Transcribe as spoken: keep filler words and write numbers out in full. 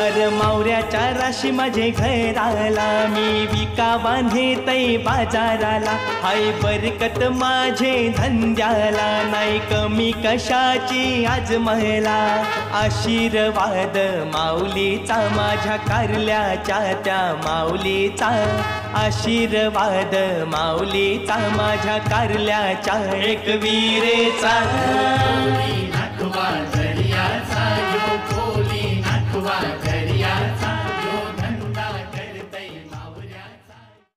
अर मावऱ्याच्या राशी माझे घर आला, मी विका बांधे तै बाजाराला. हाय बरकत माझे धंद्याला, नाही कमी कशाची आज महिला. आशीर्वाद माऊलीचा माझ्या कारल्याच्या त्या माऊलीचा. आशीर्वाद माऊलीचा माझ्या कारल्याच्या एकविरेचा.